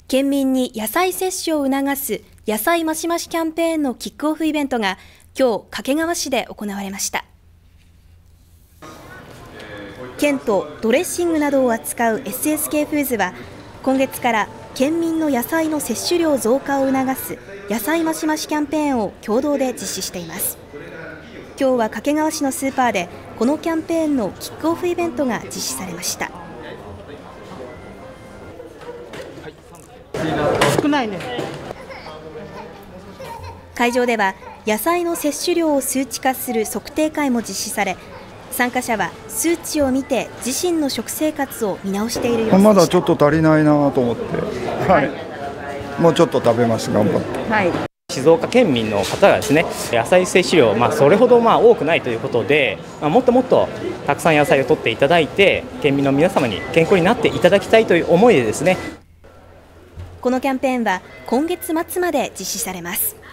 県民に野菜摂取を促す野菜マシマシキャンペーンのキックオフイベントが今日掛川市で行われました。県とドレッシングなどを扱う SSK フーズは今月から県民の野菜の摂取量増加を促す野菜マシマシキャンペーンを共同で実施しています。今日は掛川市のスーパーでこのキャンペーンのキックオフイベントが実施されました。 少ないね。 会場では野菜の摂取量を数値化する測定会も実施され、参加者は数値を見て自身の食生活を見直している様子でした。 まだちょっと足りないなと思って、はい、もうちょっと食べます、頑張って。 はい、静岡県民の方がですね、野菜摂取量、それほど多くないということで、もっともっとたくさん野菜を取っていただいて、県民の皆様に健康になっていただきたいという思いでですね。 このキャンペーンは今月末まで実施されます。